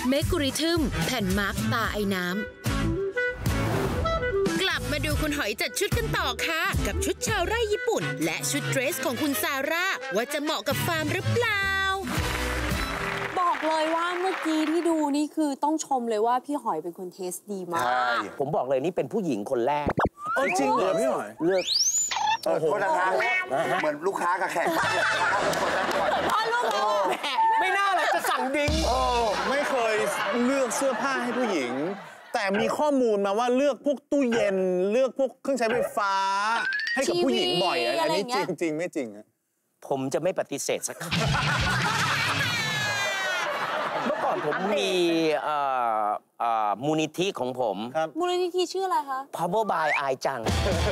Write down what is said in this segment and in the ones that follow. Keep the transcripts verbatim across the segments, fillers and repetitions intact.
เมกุริทึมแผ่นมาร์กตาไอ้น้ำกลับมาดูคุณหอยจัดชุดกันต่อค่ะกับชุดชาวไร่ญี่ปุ่นและชุดเดรสของคุณซาร่าว่าจะเหมาะกับฟาร์มหรือเปล่าบอกเลยว่าเมื่อกี้ที่ดูนี่คือต้องชมเลยว่าพี่หอยเป็นคนเทสดีมากผมบอกเลยนี่เป็นผู้หญิงคนแรกจริงเหรอพี่หอยเลือกโอ้โหนะคะเหมือนลูกค้ากับแขกพ่อลูกไม่น่าเลยจะสั่งดิ้งไม่เคยเลือกเสื้อผ้าให้ผู้หญิงแต่มีข้อมูลมาว่าเลือกพวกตู้เย็นเลือกพวกเครื่องใช้ไฟฟ้าให้กับผู้หญิงบ่อยอันนี้จริงจริงไม่จริงผมจะไม่ปฏิเสธสักคำเมื่อก่อนผมมีมูลนิธิของผมมูลนิธิชื่ออะไรคะ Power by ไอจัง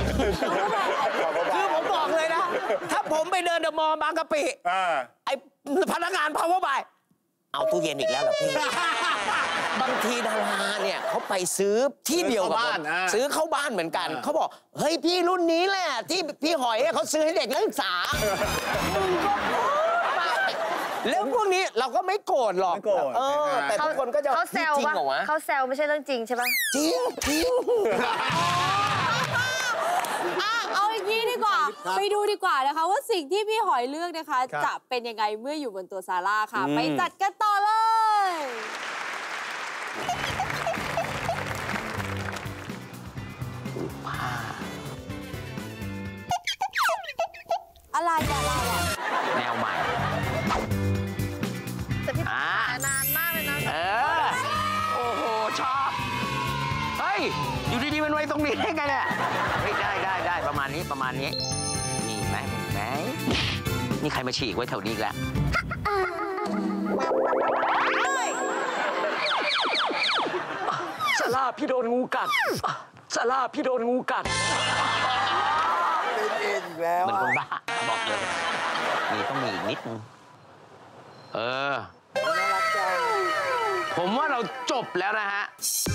คือผมบอกเลยนะถ้าผมไปเดินเดอะมอลล์บางกะปิไอพนักงาน Power by เอาตู้เย็นอีกแล้วเหรอพี่บางทีดาราเนี่ยเขาไปซื้อที่เดียวกับผมซื้อเข้าบ้านเหมือนกันเขาบอกเฮ้ยพี่รุ่นนี้แหละที่พี่หอยเขาซื้อให้เด็กนักศึกษาแล้วพวกนี้เราก็ไม่โกรธหรอกเออแต่ทุกคนก็จะเขาแซวป่ะเขาแซวไม่ใช่เรื่องจริงใช่ป่ะจริงจริงเอาอย่างนี้ดีกว่าไปดูดีกว่านะคะว่าสิ่งที่พี่หอยเลือกนะคะจะเป็นยังไงเมื่ออยู่บนตัวซาร่าค่ะไปจัดกันต่อเลยอะไรอะไรอ่ะแนวใหม่แต่พี่นานมากเลยนะเออโอ้โหชอบเฮ้ยอยู่ดีๆมันไว้ตรงนี้ได้ไงเนี่ยไม่ได้ได้ได้ประมาณนี้ประมาณนี้มีไหมมีไหมนี่ใครมาฉีกไว้แถวนี้อีกแล้วซาร่าพี่โดนงูกัดซาร่าพี่โดนงูกัดเป็นเองอีกแล้วเหมือนคนบ้าบอกเลยมีต้องมีอีกนิดนึงเออผมว่าเราจบแล้วนะฮะ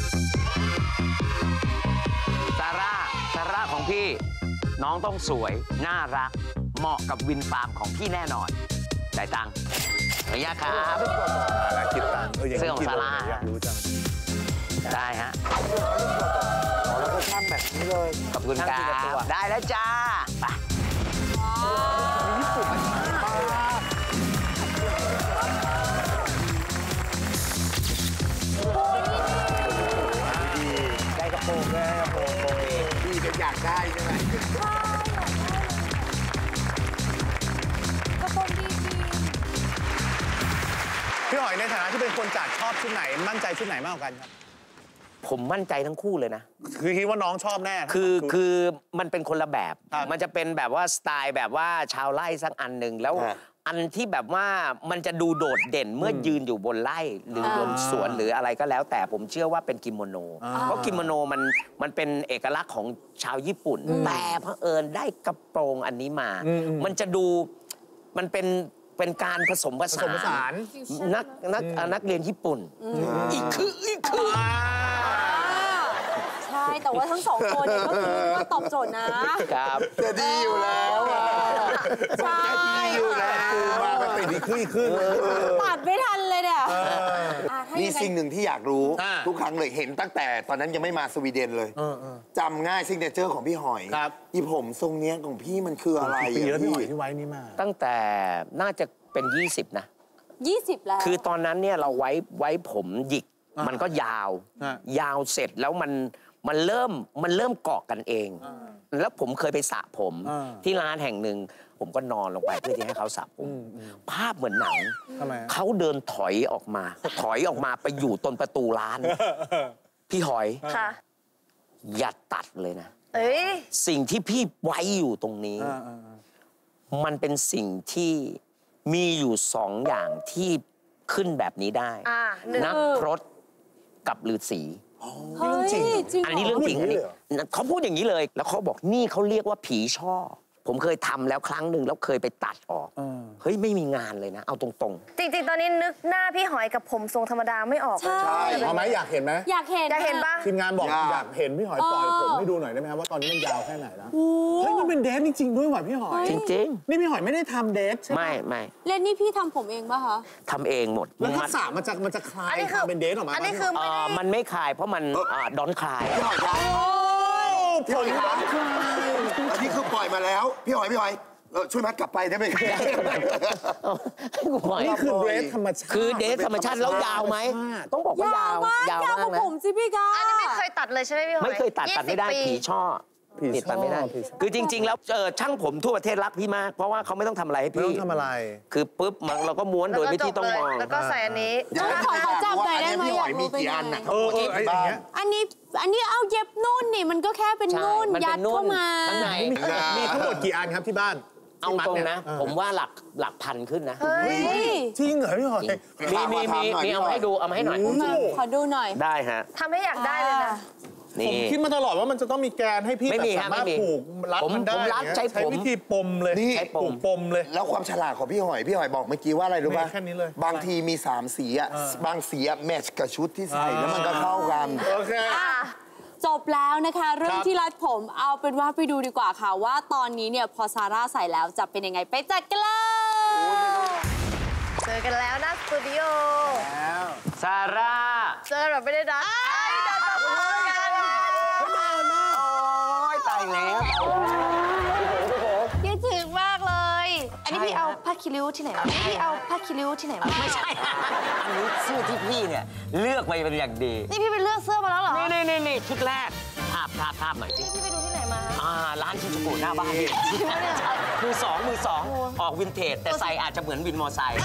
ซาร่าซาร่าของพี่น้องต้องสวยน่ารักเหมาะกับวินฟาร์มของพี่แน่นอนจ่ายตังค์ระยะครับคิดตังค์เสื้อของซาร่าได้ฮะแล้วก็ช่างแบบนี้เลยขอบคุณครับได้แล้วจ้าไปญี่ปุ่นได้กระโปรงได้กระโปรงโปรงเองพี่ก็อยากได้ใช่ไหมกระโปรงดีจริงพี่หอยในฐานะที่เป็นคนจัดชอบชุดไหนมั่นใจชุดไหนมากกว่ากันครับผมมั่นใจทั้งคู่เลยนะคือคิดว่าน้องชอบแน่คือคือมันเป็นคนละแบบมันจะเป็นแบบว่าสไตล์แบบว่าชาวไร่สักอันหนึ่งแล้วอันที่แบบว่ามันจะดูโดดเด่นเมื่อยืนอยู่บนไร่หรือบนสวนหรืออะไรก็แล้วแต่ผมเชื่อว่าเป็นกิโมโนเพราะกิโมโนมันมันเป็นเอกลักษณ์ของชาวญี่ปุ่นแต่เผอิญได้กระโปรงอันนี้มามันจะดูมันเป็นเป็นการผสมผสานนักนักนักเรียนญี่ปุ่นอีกคืออีกคือใช่แต่ว่าทั้งสองคนเนี่ยก็คือว่าตอบโจทย์นะครับจะดีอยู่แล้วใช่ดีอยู่แล้วมาเป็นดีขึ้นขึ้นตัดไม่ทันเลยเนี่ยมีสิ่งหนึ่งที่อยากรู้ทุกครั้งเลยเห็นตั้งแต่ตอนนั้นยังไม่มาสวีเดนเลยจำง่ายซิกเนเจอร์ของพี่หอยอีผมทรงเนี้ยของพี่มันคืออะไรปีแล้วพี่หอยที่ไว้นี่มาตั้งแต่น่าจะเป็นยี่สิบนะยี่สิบแล้วคือตอนนั้นเนี่ยเราไว้ไว้ผมหยิกมันก็ยาวยาวเสร็จแล้วมันมันเริ่มมันเริ่มเกาะกันเองแล้วผมเคยไปสระผมที่ร้านแห่งหนึ่งผมก็นอนลงไปเพื่อที่ให้เขาสระผมภาพเหมือนหนังเขาเดินถอยออกมาถอยออกมาไปอยู่ตรงประตูร้านพี่หอยอย่าตัดเลยนะสิ่งที่พี่ไว้อยู่ตรงนี้มันเป็นสิ่งที่มีอยู่สองอย่างที่ขึ้นแบบนี้ได้นักพรตกับฤาษีเฮ้ยจริงอันนี้เรื่องจริงอันนี้เขาพูดอย่างนี้เลยแล้วเขาบอกนี่เขาเรียกว่าผีช่อผผมเคยทำแล้วครั้งหนึ่งแล้วเคยไปตัดออกเฮ้ยไม่มีงานเลยนะเอาตรงๆจริงๆตอนนี้นึกหน้าพี่หอยกับผมทรงธรรมดาไม่ออกใช่เอาไหมอยากเห็นไหมอยากเห็นอยากเห็นปะทีมงานบอกอยากเห็นพี่หอยปล่อยผมให้ดูหน่อยได้ไหมครับว่าตอนนี้มันยาวแค่ไหนแล้วเฮ้ยมันเป็นเดทจริงๆด้วยว่ะพี่หอยจริงๆนี่พี่หอยไม่ได้ทำเดทใช่ไหมไม่ไม่เล่นนี่พี่ทำผมเองป่ะคะทำเองหมดแล้วทักษะมันจะมันจะคลายความเป็นเดทออกมาอันนี้คือมันไม่คลายเพราะมันดอนคลายพี่หอยครับพี่หอยครับอันนี้คือปล่อยมาแล้วพี่หอยพี่หอยช่วยมัดกลับไปได้ไหมนี่คือเดทธรรมชาติคือเดทธรรมชาติแล้วยาวไหมต้องบอกว่ายาวยาวมากนะผมสิพี่กาอันนี้ไม่เคยตัดเลยใช่ไหมพี่หอยไม่เคยตัดตัดไม่ได้ผีช่อติดตัดไม่ได้คือจริงๆแล้วเออช่างผมทั่วประเทศรักพี่มากเพราะว่าเขาไม่ต้องทำอะไรให้พี่ไม่ต้องทำอะไรคือปุ๊บเราก็ม้วนโดยไม่ที่ต้องมองแล้วก็ใส่อันนี้ขอขอจับหน่อยได้ไหมพี่หอยมีกี่อันอ่ะเออเออไอ้อย่างเงี้ยอันนี้อันนี้เอาเย็บนุ่นนี่มันก็แค่เป็นนุ่นยัดเข้ามาข้างในมีทั้งหมดกี่อันครับที่บ้านเอาตรงนะผมว่าหลักหลักพันขึ้นนะจริงเหรอพี่หอยมีมีมีมีเอามาให้ดูเอามาให้หน่อยขอดูหน่อยได้ฮะทำให้อยากได้เลยนะผมคิดมาตลอดว่ามันจะต้องมีแกนให้พี่สามารถผูกรัดมันได้ใช้วิธีปมเลยใช้ปมปมเลยแล้วความฉลาดของพี่หอยพี่หอยบอกเมื่อกี้ว่าอะไรรู้ป่ะแค่นี้เลยบางทีมีสามสีอ่ะบางสีอ่ะแมทช์กับชุดที่ใส่แล้วมันก็เข้ากันโอเคจบแล้วนะคะเรื่องที่รัดผมเอาเป็นว่าไปดูดีกว่าค่ะว่าตอนนี้เนี่ยพอซาร่าใส่แล้วจะเป็นยังไงไปจัดกันเลยเจอกันแล้วนะสตูดิโอซาร่าเจอแบบไม่ได้นัดไอ้เดินมาพร้อมกันโอ้ยตายแล้วคิดถึงมากเลยอันนี้พี่เอาผ้าคิริ้วที่ไหนมาพี่เอาผ้าคิริ้วที่ไหนมาไม่ใช่อันนี้เสื้อที่พี่เนี่ยเลือกไปเป็นอย่างดีนี่พี่ไปเลือกเสื้อมาแล้วเหรอนี่นี่นี่ชุดแรกภาพภาพภาพหน่อยสิพี่ไปดูที่ไหนมาอ่าร้านชินจูกุหน้าบ้านนี่มือสองมือสองออกวินเทจแต่ใส่อาจจะเหมือนวินมอไซค์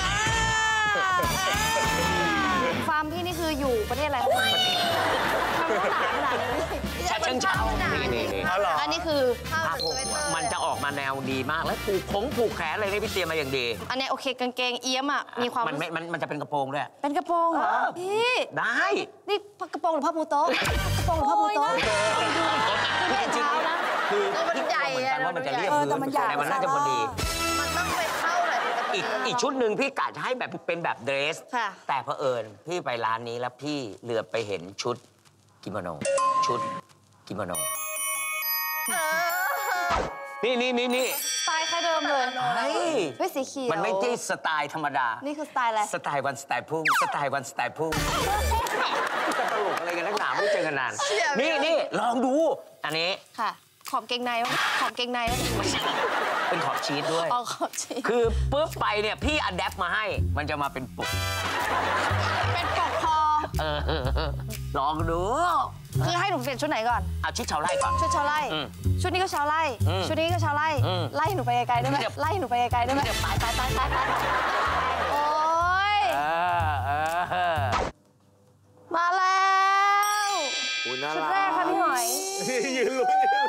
ฟาร์มพี่นี่คืออยู่ประเทศอะไรทำไมขนาดนี้ชาเชิงเทรานี่นี่นี่อันนี้คือมันจะออกมาแนวดีมากแล้วผูกผงผูกแขนอะไรนี่พี่เตรียมมาอย่างดีอันนี้โอเคกางเกงเอี้ยมอ่ะมีความมันมันมันจะเป็นกระโปรงด้วยเป็นกระโปรงเหรอพี่ได้นี่กระโปรงหรือผ้าปูโต๊ะกระโปรงหรือผ้าปูโต๊ะพี่จริงๆนะคือมันใหญ่แต่ว่ามันจะเรียบพื้นแต่มันน่าจะพอดีมันต้องไปเข้าเลยอีกอีกชุดหนึ่งพี่กะจะให้แบบเป็นแบบเดรสแต่เผอิญพี่ไปร้านนี้แล้วพี่เหลือไปเห็นชุดกิโมโนชุดกิโมโนนี่นี่นี่นี่สไตล์แค่เดิมเลยไม่สีเขียวมันไม่ใช่สไตล์ธรรมดานี่คือสไตล์อะไรสไตล์วันสไตล์พุ่งสไตล์วันสไตล์พุ่งจะตลกอะไรกันนักหนาไม่เจอกันนานนี่นี่ลองดูอันนี้ค่ะขอบเกงในขอบเกงในเป็นขอบชีสด้วยอ๋อขอบชีสคือปุ๊บไปเนี่ยพี่อัดแอปมาให้มันจะมาเป็นปกเป็นปกคอเออลองดูคือให้หนูเปลี่ยนชุดไหนก่อนเอาชุดชาวไร่ก่อนชุดชาวไร่ชุดนี้ก็ชาวไร่ชุดนี้ก็ชาวไร่ไล่หนูไปไกลๆได้ไหมไล่หนูไปไกลๆได้ไหมไปไปไปไปไปโอ้ยมาแล้วชุดแรกค่ะพี่หอยยืนลุ้นยืนลุ้น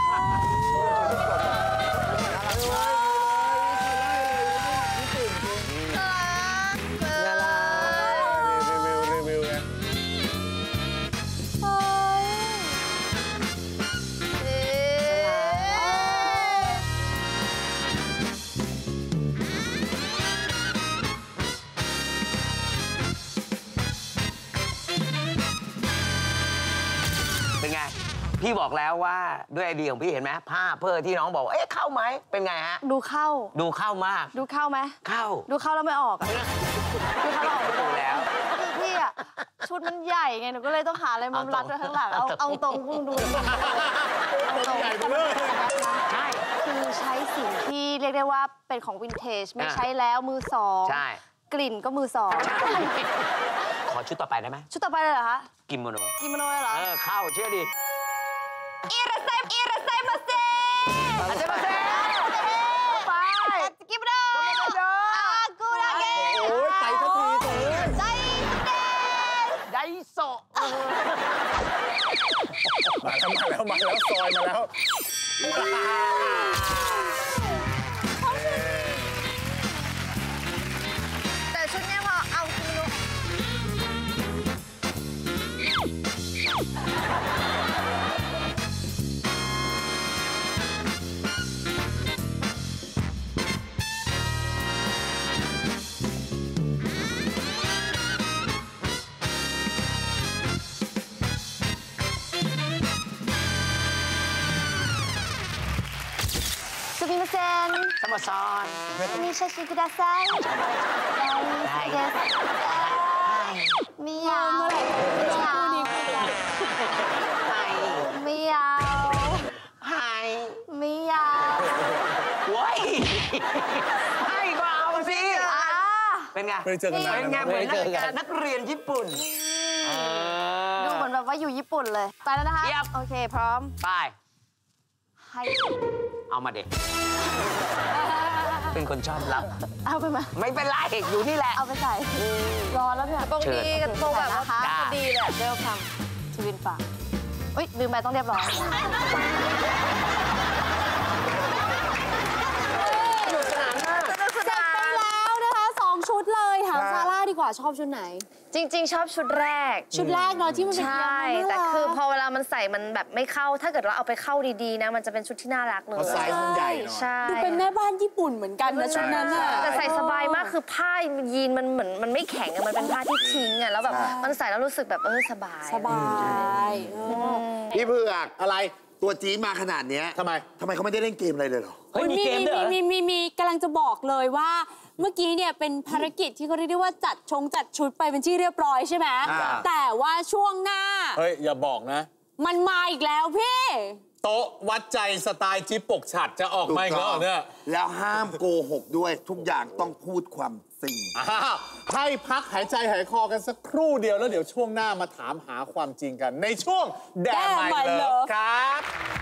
พี่บอกแล้วว่าด้วยไอเดียของพี่เห็นไหมผ้าเพื่อที่น้องบอกเอ๊ะเข้าไหมเป็นไงฮะดูเข้าดูเข้ามากดูเข้าไหมเข้าดูเข้าแล้วไม่ออกดูเข้าออกดูแล้วคือพี่อะชุดมันใหญ่ไงหนูก็เลยต้องหาอะไรมารัดไว้ข้างหลังเอาเอาตรงพุ่งดูใหญ่ไปเลยใช่คือใช้สิ่งที่เรียกได้ว่าเป็นของวินเทจไม่ใช้แล้วมือสองใช่กลิ่นก็มือสองขอชุดต่อไปได้ไหมชุดต่อไปเลยเหรอคะกิโมโนกิโมโนเลยเหรอเออเข้าเชื่อดิอิราเซมอิราเซมาเซอาเซมาเซไปกิโมโนอากูราเกะโอ้ยไปทันทีเลยไดเดไดโซมาแล้วมาแล้วมาแล้วซอยมาแล้วแต่ชุดนี้พอเอากิโมโนมาซอนมีชาชิกุดาไซไม่ยาวไม่ยาวไม่ยาวไฮไม่ยาวว้ายให้ก็เอาสิอ่าเป็นไงไม่เจอกันนานเป็นไงเหมือนนักเรียนญี่ปุ่นดูเหมือนแบบว่าอยู่ญี่ปุ่นเลย ไปแล้วนะคะ โอเค พร้อมไปให้เอามาเด็ก เป็นคนชอบรับเอาไปมาไม่เป็นไร อยู่นี่แหละเอาไปใส่ร้อนแล้วพี่ตรงนี้กระโปรงแบบว่าจ้าดีเลยเวลคัมทวินฝากอุ้ยลืมไปต้องเรียบร้อยเสร็จไปแล้วนะคะสองชุดเลยถามซาร่าดีกว่าชอบชุดไหนจริงๆ ชอบชุดแรกชุดแรกเนาะที่มันเป็นใช่แต่คือพอเวลามันใส่มันแบบไม่เข้า ถ้าเกิดว่าเอาไปเข้าดีๆนะมันจะเป็นชุดที่น่ารักเลยเพราะไซส์มันใหญ่เนอะใช่ดูเป็นแม่บ้านญี่ปุ่นเหมือนกันนะชุดนั้นอะแต่ใส่สบายมากคือผ้ายีนมันเหมือนมันไม่แข็งอะมันเป็นผ้าที่ทิ้งอะแล้วแบบมันใส่แล้วรู้สึกแบบเออสบายสบายเออพี่เผือกอะไรตัวจี๊ดมาขนาดเนี้ยทำไมทำไมเขาไม่ได้เล่นเกมอะไรเลยเหรอเฮ้ยมีเกมด้วยเหรอมีมีมีกำลังจะบอกเลยว่า เมื่อกี้เนี่ยเป็นภารกิจที่เขาเรียกได้ว่าจัดชงจัดชุดไปเป็นที่เรียบร้อยใช่ไหมอ่าแต่ว่าช่วงหน้าเฮ้ย อย่าบอกนะมันมาอีกแล้วพี่โต๊ะวัดใจสไตล์จิ๊บปกฉัดจะออกมาอีกแล้วเหรอเนี่ยแล้วห้ามโกหกด้วยทุกอย่างต้องพูดความจริงอ้าวให้พักหายใจหายคอกันสักครู่เดียวแล้วเดี๋ยวช่วงหน้ามาถามหาความจริงกัน ในช่วงแดแดมมไม My เลิฟ Love ครับ